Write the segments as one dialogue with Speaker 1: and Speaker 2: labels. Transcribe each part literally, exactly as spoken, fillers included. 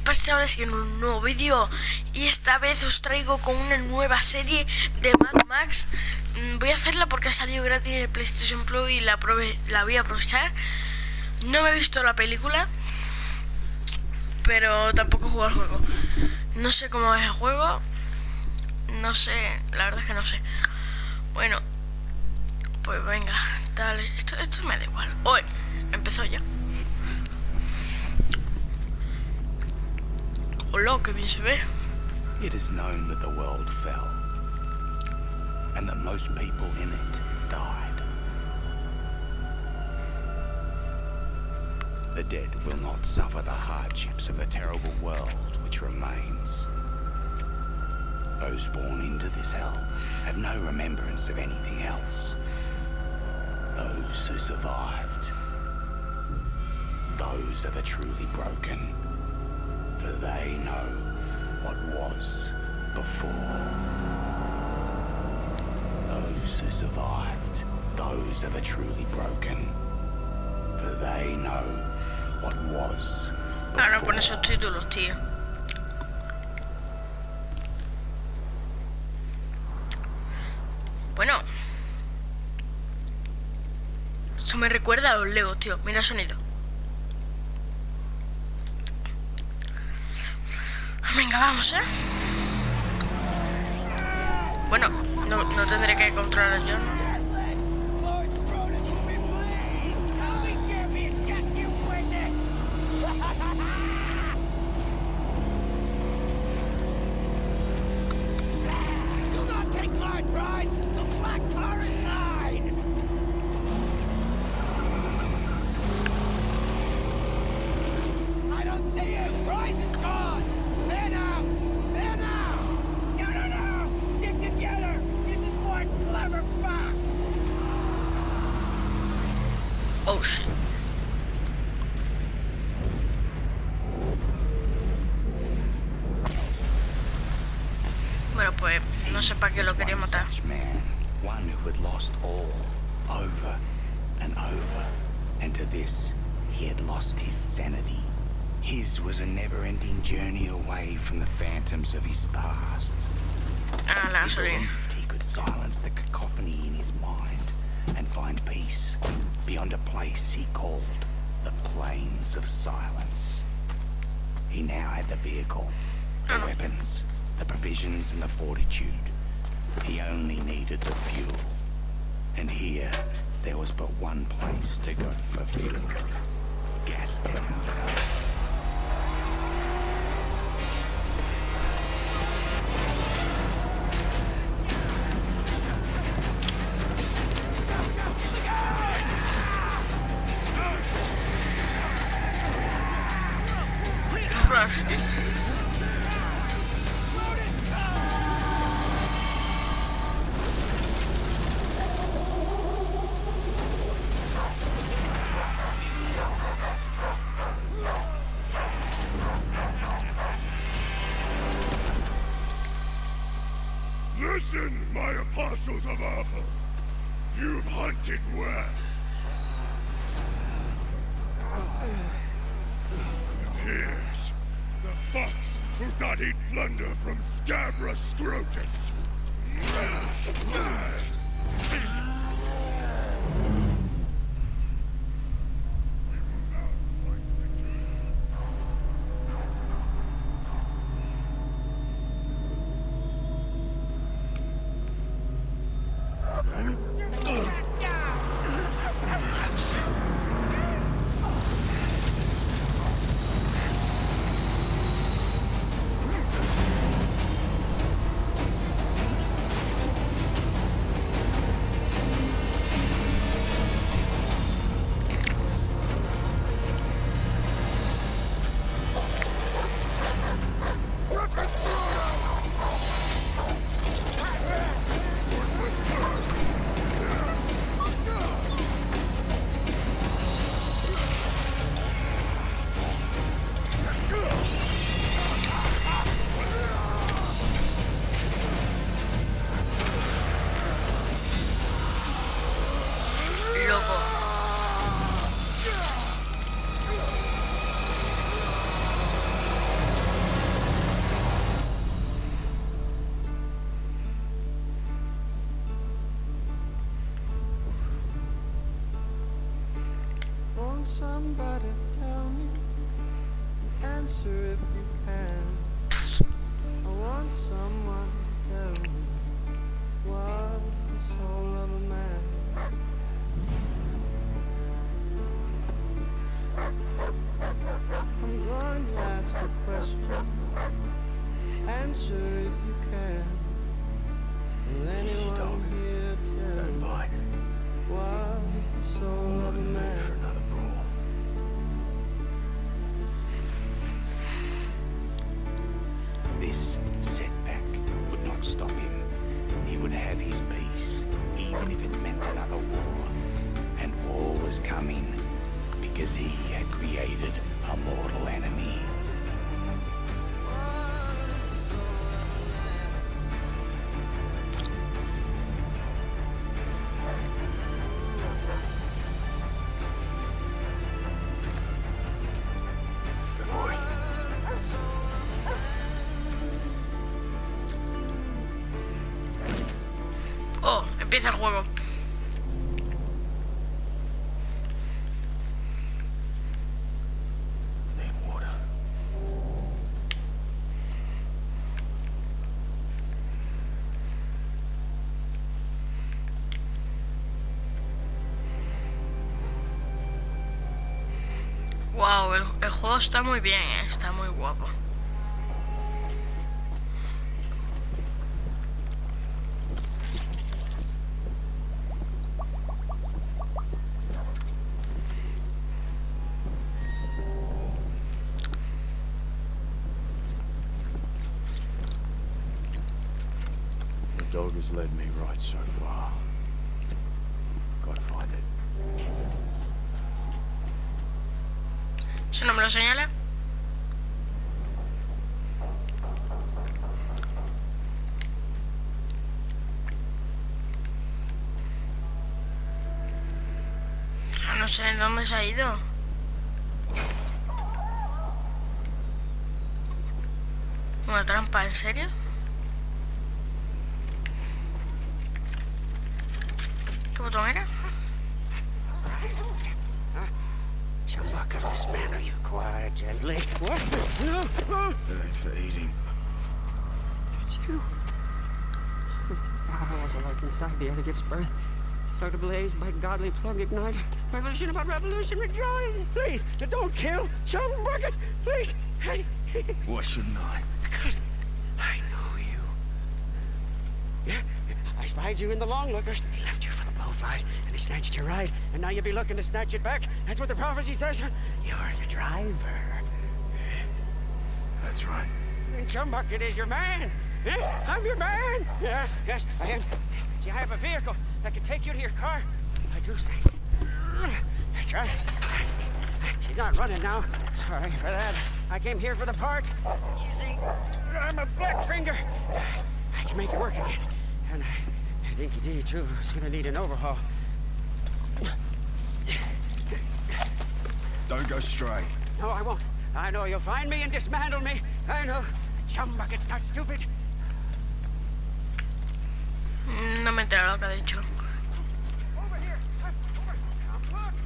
Speaker 1: pasa ahora es que en un nuevo vídeo y esta vez os traigo con una nueva serie de Mad Max. Voy a hacerla porque ha salido gratis en el PlayStation Plus y la, prove la voy a aprovechar. No me he visto la película, pero tampoco he jugado al juego. No sé cómo es el juego, no sé, la verdad es que no sé. Bueno, pues venga, dale, esto, esto me da igual. Uy, empezó ya. Hola, qué bien se ve.
Speaker 2: It is known that the world fell, and that most people in it died. The dead will not suffer the hardships of the terrible world which remains. Those born into this hell have no remembrance of anything else. Those who survived, those are the truly broken, for they know what was before. Those who survived, those are the truly broken, for they know what was before.
Speaker 1: Ahora pone subtítulos, tío. Bueno, eso me recuerda a los Legos, tío. Mira el sonido. Venga, vamos, ¿eh? Bueno, no, no tendré que controlar yo, ¿no? Oh, shit. Bueno, pues no sé para qué lo quería matar.
Speaker 2: Man, one who had lost all, over and over, and to this he had lost his sanity. His was a never-ending journey away from the phantoms of his past.
Speaker 1: Ah, la
Speaker 2: He
Speaker 1: gasolina.
Speaker 2: believed he could silence the cacophony in his mind and find peace beyond a place he called the Plains of Silence. He now had the vehicle, the
Speaker 1: Oh, no.
Speaker 2: weapons, the provisions and the fortitude. He only needed the fuel. And here, there was but one place to go for fuel. Gastown.
Speaker 1: Ostras.
Speaker 3: Listen, my apostles of Alpha. You've hunted well. And here's the fox who thought he'd plunder from Scabra Scrotus.
Speaker 4: somebody tell me? Answer if you can. I want someone to tell me what's the soul of a man. I'm going to ask a question. Answer if you can. Will anyone here tell me what's the soul of a man?
Speaker 2: For another brawl. This setback would not stop him. He would have his peace, even if it meant another war. And war was coming, because he had created a mortal enemy. Good boy.
Speaker 1: Oh, empieza el juego.
Speaker 2: Need water.
Speaker 1: Wow, el, el juego está muy bien, ¿eh? Está muy guapo.
Speaker 2: The dog has led me right so far. Gotta find it.
Speaker 1: ¿Eso no me lo señala? Ah, no sé en dónde se ha ido. ¿Una trampa? ¿En serio? ¿Qué botón era?
Speaker 4: Chumbuckles, man, are you quiet, gently? What? No, no.
Speaker 2: That ain't for eating.
Speaker 4: It's you. Ah, was alike inside the other gives birth. Start ablaze by godly plug igniter. Revolution about revolution, rejoice. Please, don't kill Chumbucket. Please. Hey.
Speaker 2: Why shouldn't I?
Speaker 4: Because I know you. Yeah, I spied you in the long lookers. They left you for the blowflies, and they snatched your ride, and now you'll be looking to snatch it back. That's what the prophecy says. You're the driver.
Speaker 2: That's right.
Speaker 4: And Chumbucket is your man. Yeah, I'm your man. Yeah, yes, I am. See, I have a vehicle that can take you to your car. I do say. That's right. She's not running now. Sorry for that. I came here for the part. Easy. I'm a black finger. I can make it work again. And I think you D, too, is gonna need an overhaul.
Speaker 2: Don't go stray.
Speaker 4: No, I won't. I know you'll find me and dismantle me. I know. Chumbucket's not stupid.
Speaker 1: No me entero lo que ha dicho.
Speaker 4: Over here. Over. Come look.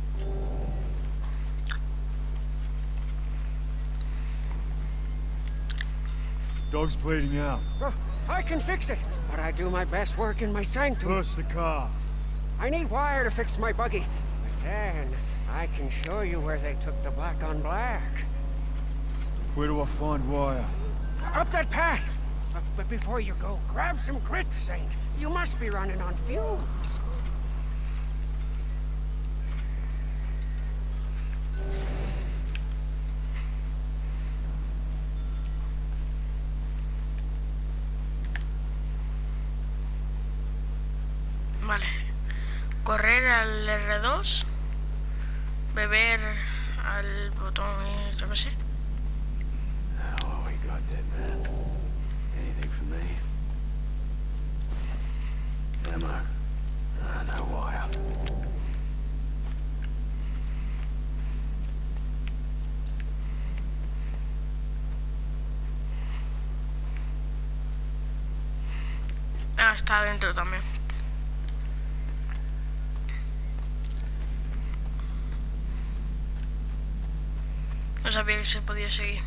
Speaker 5: Dog's bleeding out.
Speaker 4: Oh, I can fix it, but I do my best work in my sanctum.
Speaker 5: Push the car.
Speaker 4: I need wire to fix my buggy. But then I can show you where they took the black on black.
Speaker 5: Where do I find wire?
Speaker 4: Up that path. But, but before you go, grab some grit, Saint. You must be running on fumes.
Speaker 1: Vale. Correr al R dos. Beber al botón, yo qué sé.
Speaker 2: Oh, we got that, man. Anything for me? Ammo. Ah, no wire.
Speaker 1: Ah, está adentro también. No sabía que se podía seguir.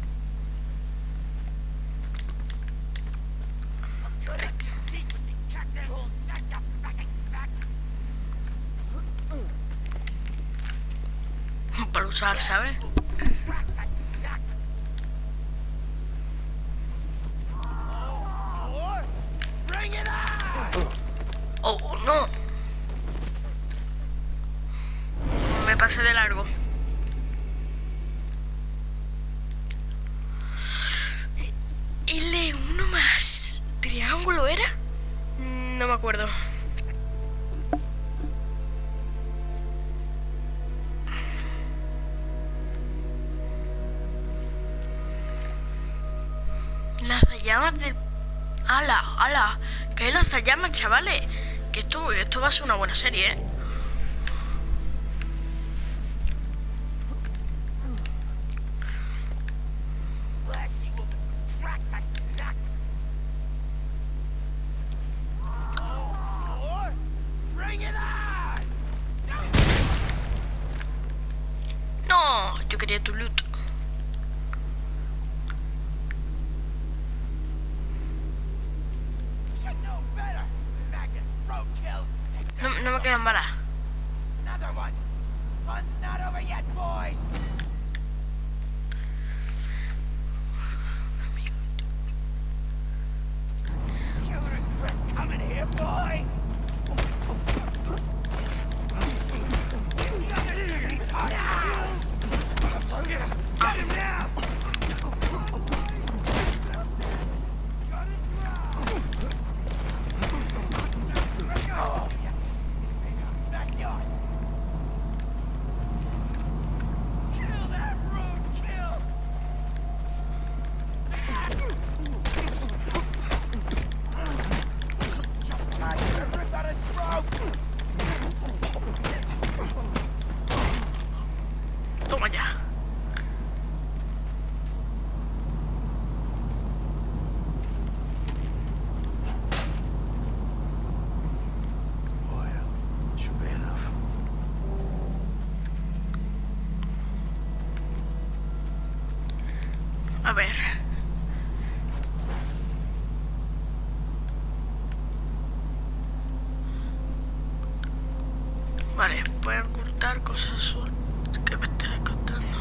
Speaker 1: Para usar, ¿sabes? Oh, no. Me pasé de largo. L uno más triángulo era. No me acuerdo. Lanzallamas del... ¡Hala! ¡Hala! ¿Qué es lanzallamas, chavales? Que esto, esto va a ser una buena serie, ¿eh? No, yo quería tu loot. No, no me quedan balas. Toma ya.
Speaker 2: Should be enough.
Speaker 1: A ver. Vale, voy a ocultar cosas que me estás contando.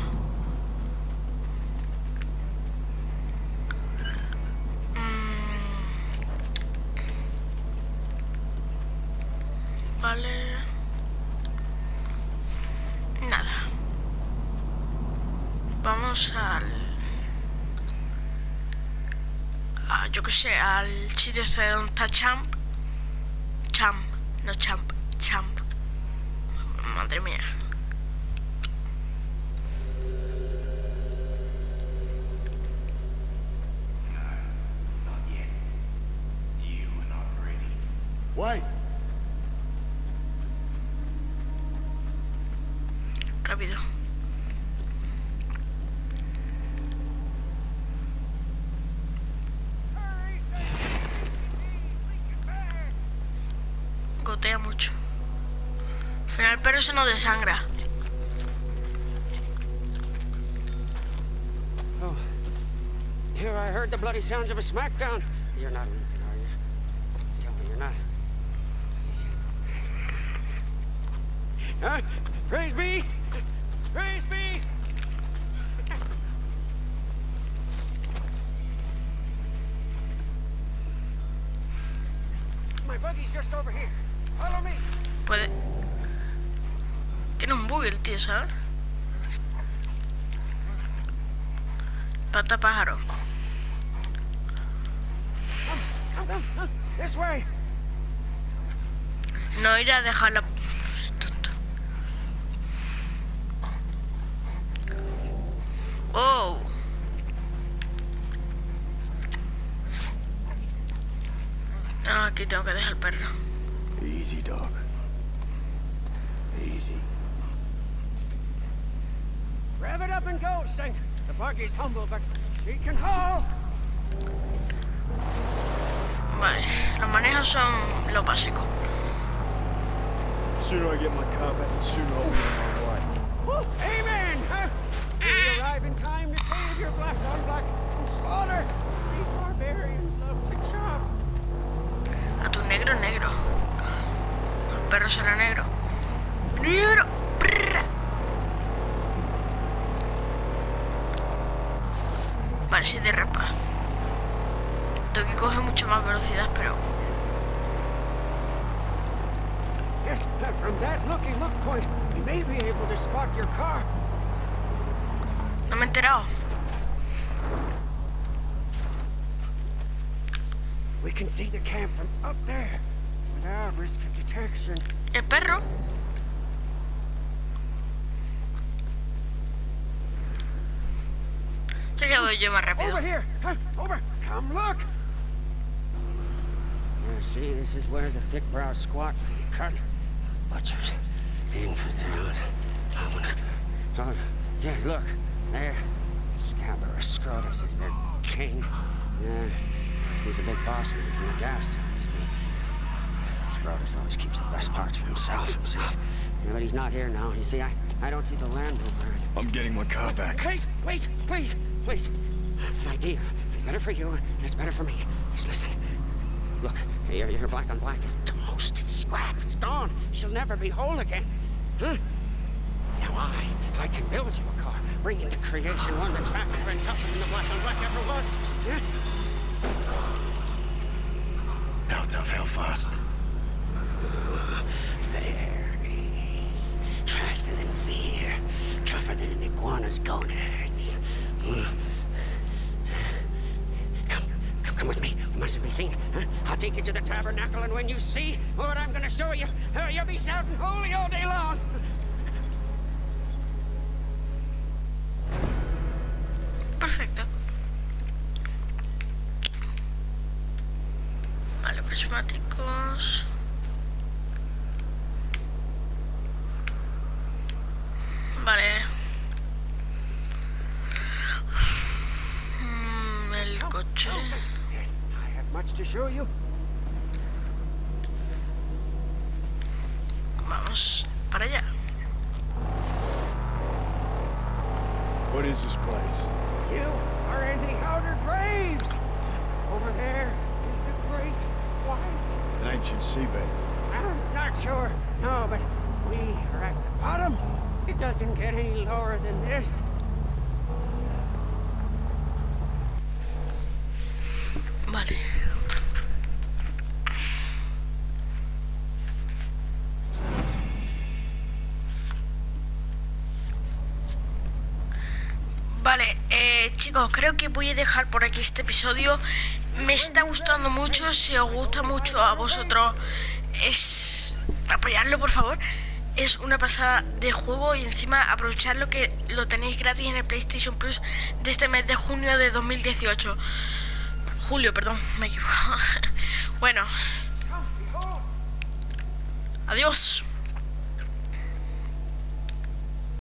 Speaker 1: Mm. Vale. Nada. Vamos al... a, yo que sé, al sitio este donde está Champ. Champ, no Champ, Champ. Madre mía.
Speaker 2: Not yet. You were not ready.
Speaker 5: Wait!
Speaker 1: Rápido. Gotea mucho. Al final, pero eso no desangra.
Speaker 4: Oh, here I heard the bloody sounds of a smackdown. You're not leaving, are you? Tell me you're not. Huh? Praise be! Praise be! My buggy's just over here. Follow me.
Speaker 1: Puede... Tiene un bug el tío, ¿sabes? Pata pájaro.
Speaker 4: Come, come, come. This way.
Speaker 1: No ir a dejarla... Oh. No, aquí tengo que dejar el perro.
Speaker 2: Easy, dog. Easy.
Speaker 4: Rev it up and go, Saint. The buggy's humble, but she can haul.
Speaker 1: Vale, los manejos son lo básico.
Speaker 5: The sooner I get my car back, the sooner I'll be on my way.
Speaker 4: Woo, amen! Huh? We arrive
Speaker 1: perro es negro. El perro será negro. Negro. Prrra. Vale, sí derrapa. Tengo que coger mucho más velocidad, pero...
Speaker 4: Yes, from that looky look point, we may be able to spot your car.
Speaker 1: No me he enterado.
Speaker 4: We can see the camp from up there, without risk of detection.
Speaker 1: El perro. Se quedó yo más rápido.
Speaker 4: Over here! Huh? Over! Come look! Yeah, see, this is where the thick brow squat cut. Butchers, infidels. Oh, yeah, look, there. Scabrous Scrotus is their king. Yeah, he's a big boss man from the gas tower, you see. Scrotus always keeps the best parts for himself, himself. Yeah, but he's not here now. You see, I, I don't see the Land Rover.
Speaker 5: I'm getting my car back.
Speaker 4: Wait, wait, please, please. An idea. It's better for you, and it's better for me. Just listen. Look, your, your black on black is toast. It's scrap. It's gone. She'll never be whole again. Huh? Now I, I can build you a car, bring into creation one that's faster and tougher than the black on black ever was. Yeah?
Speaker 2: How tough, how fast?
Speaker 4: Very. Faster than fear. Tougher than an iguana's gonads. Hmm. Come, come, come with me. We mustn't be seen. Huh? I'll take you to the tabernacle, and when you see what I'm gonna show you, uh, you'll be shouting holy all day long.
Speaker 1: Perfecto. Vale, prismáticos. Vale. Mm, el coche.
Speaker 4: Yes, I have much to show you.
Speaker 1: Vamos para allá.
Speaker 5: What is this place?
Speaker 4: You are in the outer graves. Over there is the great white.
Speaker 5: An ancient seabed.
Speaker 4: I'm not sure. No, but we are at the bottom. It doesn't get any lower than this.
Speaker 1: Vale. Vale, eh, chicos, creo que voy a dejar por aquí este episodio. Me está gustando mucho. Si os gusta mucho a vosotros, es apoyarlo, por favor. Es una pasada de juego y encima aprovecharlo, que lo tenéis gratis en el PlayStation Plus de este mes de junio de dos mil dieciocho. Julio, perdón, me equivoco. Bueno. Adiós.